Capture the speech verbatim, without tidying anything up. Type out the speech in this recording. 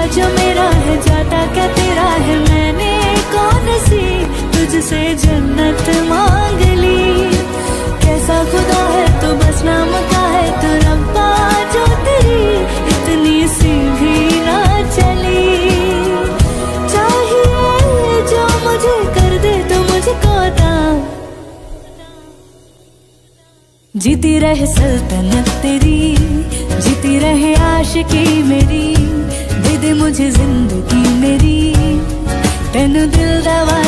जो मेरा है जाता क्या तेरा है, मैंने कौन सी तुझसे जन्नत मांग ली। कैसा खुदा है तो बस नाम का है तो रब्बा, जो तेरी इतनी सी भी ना चली। चाहिए जो मुझे कर दे तो मुझको दा, जीती रहे सल्तनत तेरी, जीती रहे आशिकी मेरी, दे दे मुझे जिंदगी मेरी, तेनू दिल दा